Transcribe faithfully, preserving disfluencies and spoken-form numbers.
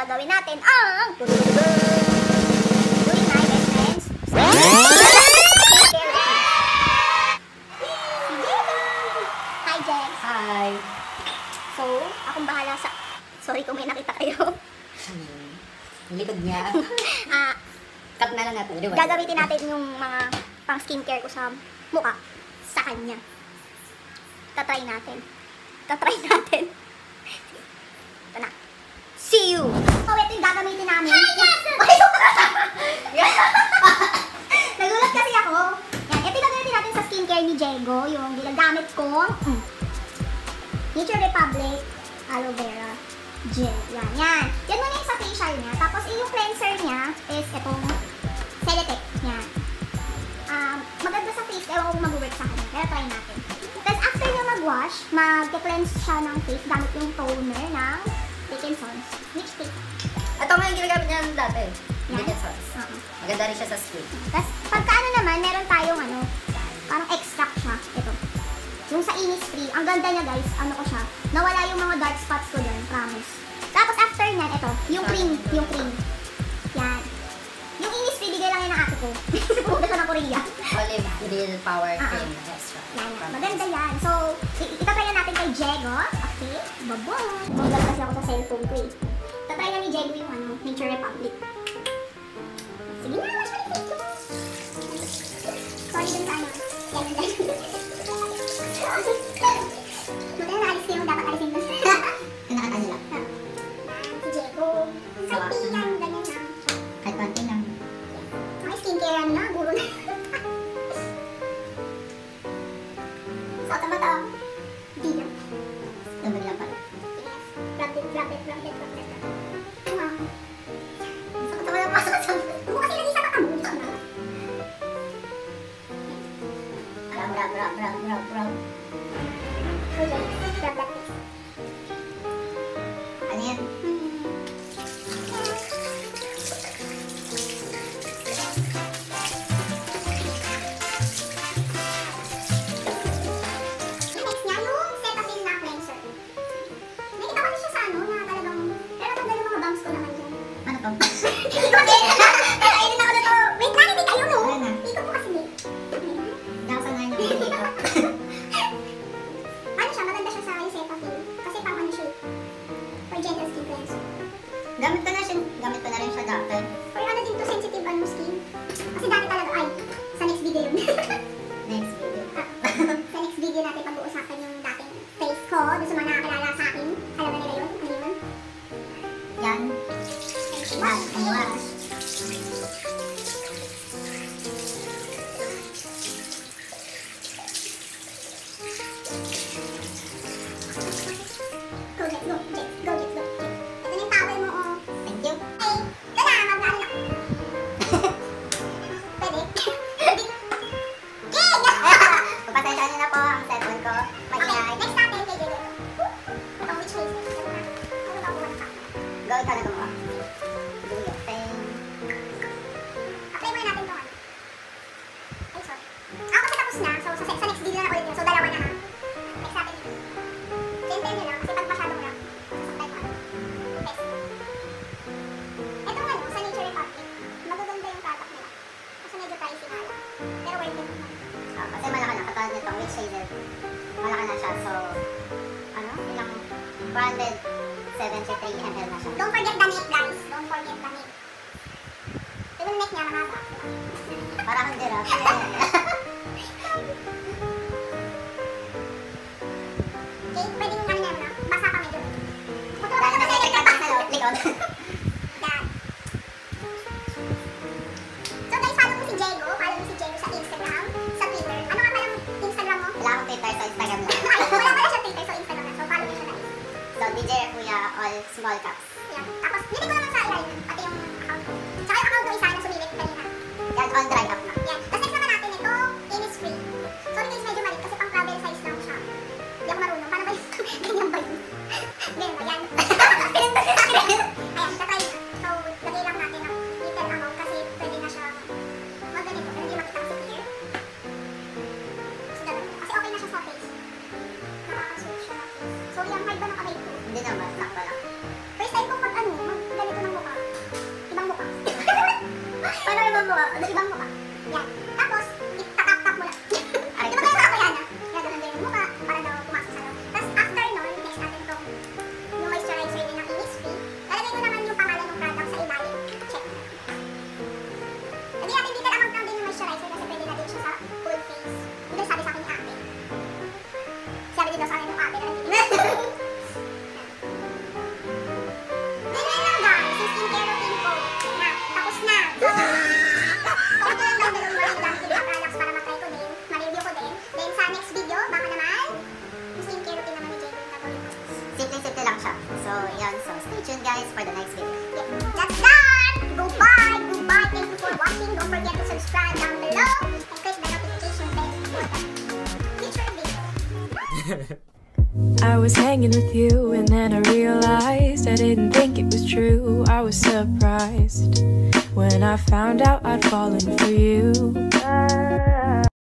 gagawin natin ang doing my best friends. Hi, Jex. Hi. So, akong bahala sa... Sorry kung may nakita kayo. Yung likod niya. Ah, Cut na lang natin. Di ba? gagamitin natin yung mga pang skincare ko sa mukha sa kanya. Tatry natin. Tatry natin. Ito na. See you! Oh, ito yung gagamitin namin. Nagulat kasi ako. Yan, ito yung gagamitin natin sa skincare ni Diego. Yung ginagamit ko. Mm. Nature Republic Aloe Vera Gel. Yan, yan. Yan muna yung sa facial niya. Tapos yung cleanser niya is itong Celetec. Yan. Um, maganda sa face. Ewan ko kung mag-work sa kanya. Pero try natin. Tapos after niya mag-wash, mag-cleanse siya ng face gamit yung toner ng Dickinson's. Which take? Ito nga yung ginagamit niya dati. Yan? Dickinson's. Oo. Maganda rin siya sa skin. Tapos pagka ano naman, meron tayong ano, parang extract siya. Ito. Yung sa Innisfree. Ang ganda niya guys, ano ko siya. Nawala yung mga dark spots ko dyan, promise. Tapos after nyan, ito. Yung cream. Yung cream. Yan. Yung Innisfree, bigay lang yan ng ate ko. Pumunta ko ng Korea. Olive Real Power Ah, Cream ah. Extra. Yan, yan. Maganda yan. So, itatry na natin kay Diego. Okay? Bye-bye. Magdala kasi ako sa cellphone ko eh. Tatry na ni Diego yung ano, Nature Republic. Sige na, wash mo yung face ko. Sorry dun sa ano. Yan, yan. Maganda na alis ko yung dapat alisin dun. Nakata nila. Si Diego. Konti lang, ganyan lang. Kahit konti lang. Mga skincare ano na, guro na. So, tama-tama. Di na. Tumag lang pala. Yes. Grab it, grab it, grab it, grab it. Ano? Sakot ako lang pasok sa... Buka kasi nag-isa ka kamo. Dito na. Rub, rub, rub, rub, rub, rub. Okay, grab that. Ano yan? Next niya, yung Cetaphil na cleanser. Nakita ko siya sa ano, na talagang... Pero tanggal yung mga bumps ko naman dyan. Ano to? Kakainin ako na to. Wait lang, hindi kayo no. Ano na? Ikot mo kasi eh. Nakasanayan yung dito. Ano siya, maganda siya sa yung Cetaphil. Kasi pang ano siya, for gentle skin cleanser. Gamit ko na siya. Gamit ko na rin siya dati. For ano din to, sensitive ano skin. Kasi dati talaga, ay, sa next video yun. Next video. Sa next video natin pag-uusapan yung dating face ko. Doon sa mga nakakilala sa akin. Alam na nila yun, ano yun? Yan. Wow, Ang wash. Go, Jet, go, Jet, go, Jet, go, Jet. Ito na yung towel mo, oh. Thank you. Ay, ito na, mag-ano na. Pwede? King! Papasensya niyo na po ang cellphone ko. Okay, Mag-iay. next natin kay Diego. Itong which face? Ano ba? Ano ba ako na? Go, ikaw na gumawa. Do your thing. Apply muna natin itong ano. Ay, sorry. Ako kasi tapos na. So, sa, sa next video na ulit yun. So, dalawa na ha. Next natin yun. Gentle nyo lang. Kasi pag masyadong rough, sasaklay ko ano. Test. Itong ano, sa Nature Republic, magaganda yung product nila. Kasi medyo pricey nga lang. Pero worth it naman. Ah, kasi malaki na. Katulad nito, with shader. Malaki na siya. So, ano? Ilang four hundred seventy-three milliliters na siya. Don't forget the neck, guys. Don't forget the neck. Yung neck niya, mahaba. Para kang giraffe. Okay, pwedeng ano na na. Basa ka medyo. Puturo Dahil ka may kasi electric electric sa loob, likod. Yan. So guys, follow mo si Diego. Follow mo si Diego sa Instagram, sa Twitter. Ano nga palang Instagram mo? Wala akong Twitter, so Instagram lang. Ay, wala pala siya Twitter, so Instagram na. So follow mo siya guys. So, D J Kuya, all small caps. Yan. Tapos, nilagay ko naman sa ilalim. Pati yung account ko. Tsaka yung account ko isa na sumilip kanina. Yan, on dry up na. Yan. Tapos next naman natin ito, Innisfree. Sorry guys, medyo maliit kasi pang travel size lang siya. Hindi ako marunong. Paano ba yun? Ganyan ba yun? Ganyan ba? Yan. Ayan, tatry na. So, lagay lang natin ang little amount kasi pwede na siya maganito. Pero hindi makita kasi clear. So, ganun. Kasi okay na siya sa face. Nakakasuit siya na face. So, yan, hard ba ng kamay ko? Hindi naman, sakto lang. First time ko pag ano, mag ganito na ibang mukha. Ibang mukha. Yan. Tapos, itatap-tap mo lang. Ay, di ba kaya ako yan, ah? Kaya ganun din yung mukha, para daw pumasok sa loob. Tapos, after nun, next natin itong yung moisturizer din ng Innisfree. Lalagay ko naman yung pangalan ng product sa ilalim. Check. Lagyan natin dito amount lang din yung moisturizer kasi pwede natin siya sa full face. Hindi sabi sa akin ni ate. Sabi din daw sa akin yung ate na hindi. Ganyan lang guys, yung skincare routine ko. Na, tapos na. So, kung ito lang daw dalawang mga gamit yung mga products para matry ko din, ma-review ko din. Then sa next video, baka naman, yung skincare routine naman ni Jago yung gagawin ko. Simple-simple lang siya. So, yun. So, stay tuned guys for the next video. Yeah, that's done! Goodbye! Goodbye! Thank you for watching. Don't forget to subscribe down below and click the notification bell for the future videos. I was hanging with you and then I realized I didn't think it was true. I was surprised when I found out I'd fallen for you.